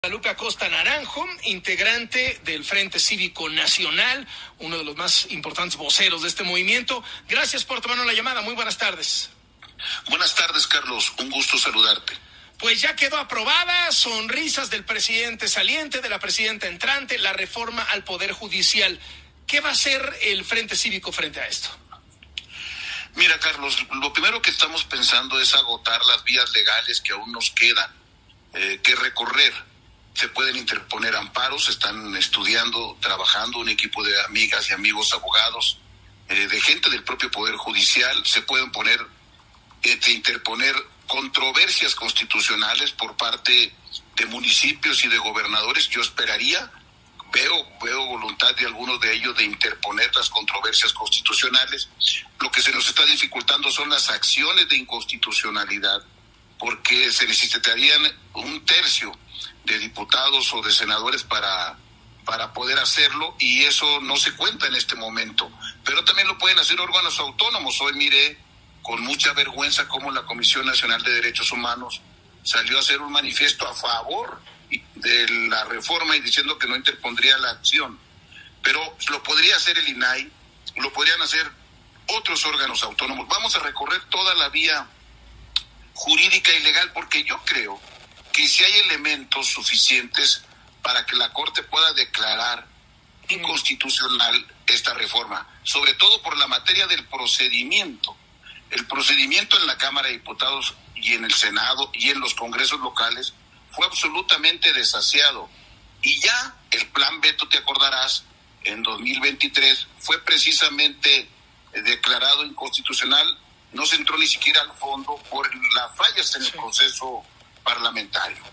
Guadalupe Acosta Naranjo, integrante del Frente Cívico Nacional, uno de los más importantes voceros de este movimiento. Gracias por tomarnos la llamada. Muy buenas tardes. Buenas tardes, Carlos. Un gusto saludarte. Pues ya quedó aprobada, sonrisas del presidente saliente, de la presidenta entrante, la reforma al Poder Judicial. ¿Qué va a hacer el Frente Cívico frente a esto? Mira, Carlos, lo primero que estamos pensando es agotar las vías legales que aún nos quedan que recorrer. Se pueden interponer amparos, están estudiando, trabajando un equipo de amigas y amigos abogados, de gente del propio Poder Judicial. Se pueden interponer controversias constitucionales por parte de municipios y de gobernadores. Yo esperaría, veo voluntad de algunos de ellos de interponer las controversias constitucionales. Lo que se nos está dificultando son las acciones de inconstitucionalidad, porque se necesitarían un tercio de diputados o de senadores para poder hacerlo, y eso no se cuenta en este momento. Pero también lo pueden hacer órganos autónomos. Hoy miré con mucha vergüenza cómo la Comisión Nacional de Derechos Humanos salió a hacer un manifiesto a favor de la reforma y diciendo que no interpondría la acción. Pero lo podría hacer el INAI, lo podrían hacer otros órganos autónomos. Vamos a recorrer toda la vía jurídica y legal, porque yo creo que si hay elementos suficientes para que la Corte pueda declarar inconstitucional esta reforma, sobre todo por la materia del procedimiento. El procedimiento en la Cámara de Diputados y en el Senado y en los congresos locales fue absolutamente desasiado. Y ya el plan B, tú te acordarás, en 2023 fue precisamente declarado inconstitucional. No se entró ni siquiera al fondo por las fallas en el proceso parlamentario.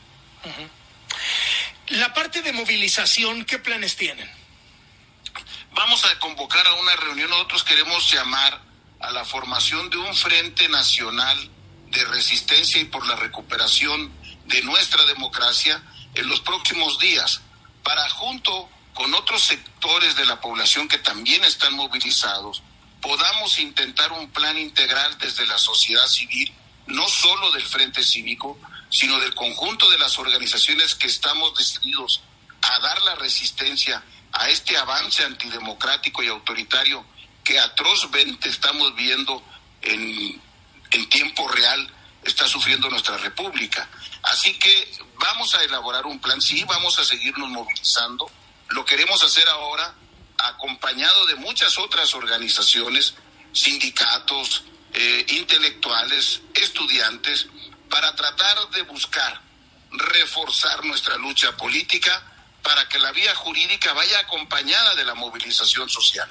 La parte de movilización, ¿qué planes tienen? Vamos a convocar a una reunión. Nosotros queremos llamar a la formación de un Frente Nacional de Resistencia y por la recuperación de nuestra democracia en los próximos días, para, junto con otros sectores de la población que también están movilizados, podamos intentar un plan integral desde la sociedad civil, no solo del Frente Cívico, sino del conjunto de las organizaciones que estamos decididos a dar la resistencia a este avance antidemocrático y autoritario que atrozmente estamos viendo en tiempo real está sufriendo nuestra república. Así que vamos a elaborar un plan, sí, vamos a seguirnos movilizando. Lo queremos hacer ahora acompañado de muchas otras organizaciones, sindicatos, intelectuales, estudiantes, para tratar de buscar reforzar nuestra lucha política para que la vía jurídica vaya acompañada de la movilización social.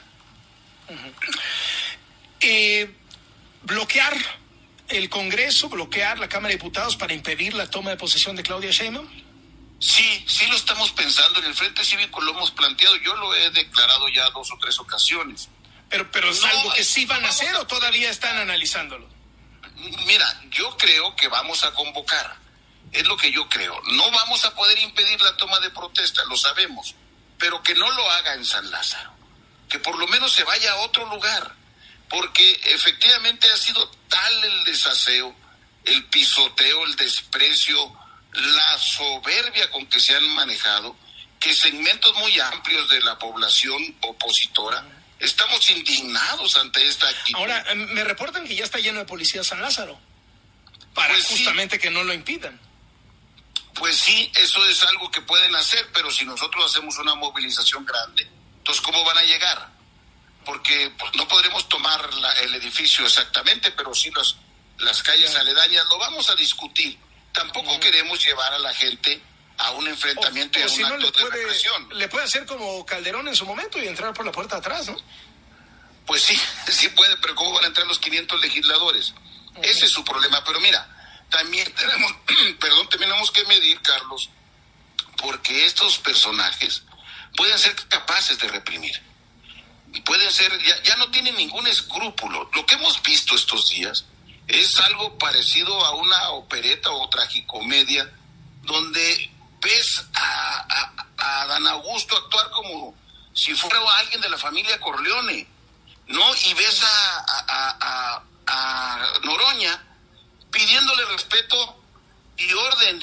¿Bloquear el Congreso, bloquear la Cámara de Diputados para impedir la toma de posesión de Claudia Sheinbaum? Sí lo estamos pensando. En el Frente Cívico lo hemos planteado. Yo lo he declarado ya 2 o 3 ocasiones. Pero ¿es algo que sí van a hacer o todavía están analizándolo? Mira, yo creo que vamos a convocar. Es lo que yo creo. No vamos a poder impedir la toma de protesta, lo sabemos. Pero que no lo haga en San Lázaro. Que por lo menos se vaya a otro lugar. Porque efectivamente ha sido tal el desaseo, el pisoteo, el desprecio, la soberbia con que se han manejado, que segmentos muy amplios de la población opositora estamos indignados ante esta actitud. Ahora, me reportan que ya está lleno de policías San Lázaro, para pues justamente sí, que no lo impidan. Pues sí, eso es algo que pueden hacer, pero si nosotros hacemos una movilización grande, entonces ¿cómo van a llegar? Porque pues, no podremos tomar el edificio exactamente, pero sí las calles aledañas. Lo vamos a discutir. Tampoco queremos llevar a la gente a un enfrentamiento y a un acto de represión. Le puede hacer como Calderón en su momento y entrar por la puerta de atrás, ¿no? Pues sí puede, pero ¿cómo van a entrar los 500 legisladores? Ese es su problema. Pero mira, también tenemos que medir, Carlos, porque estos personajes pueden ser capaces de reprimir. Pueden ser, ya no tienen ningún escrúpulo. Lo que hemos visto estos días es algo parecido a una opereta o tragicomedia, donde ves a Dan Augusto actuar como si fuera alguien de la familia Corleone, ¿no? Y ves a Noroña pidiéndole respeto y orden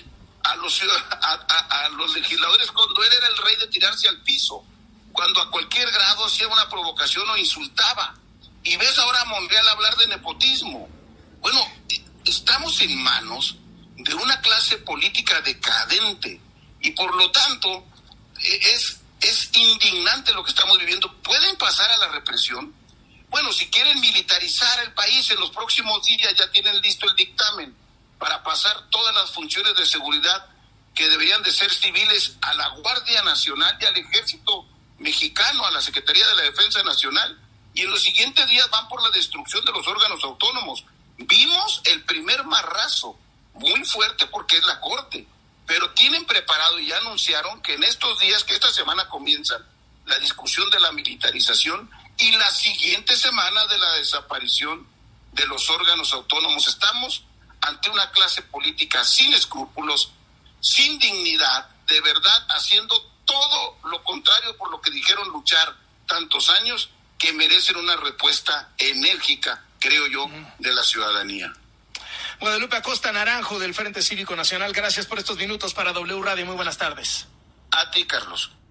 a los legisladores cuando él era el rey de tirarse al piso, cuando a cualquier grado hacía una provocación o insultaba. Y ves ahora a Monreal hablar de nepotismo. Bueno, estamos en manos de una clase política decadente y por lo tanto es indignante lo que estamos viviendo. ¿Pueden pasar a la represión? Bueno, si quieren militarizar el país en los próximos días ya tienen listo el dictamen para pasar todas las funciones de seguridad que deberían de ser civiles a la Guardia Nacional y al Ejército Mexicano, a la Secretaría de la Defensa Nacional. Y en los siguientes días van por la destrucción de los órganos autónomos. Vimos el primer marrazo, muy fuerte porque es la Corte, pero tienen preparado y ya anunciaron que en estos días, que esta semana comienza la discusión de la militarización y la siguiente semana de la desaparición de los órganos autónomos. Estamos ante una clase política sin escrúpulos, sin dignidad, de verdad haciendo todo lo contrario por lo que dijeron luchar tantos años, que merecen una respuesta enérgica, creo yo, de la ciudadanía. Guadalupe Acosta Naranjo, del Frente Cívico Nacional, gracias por estos minutos para W Radio. Muy buenas tardes. A ti, Carlos.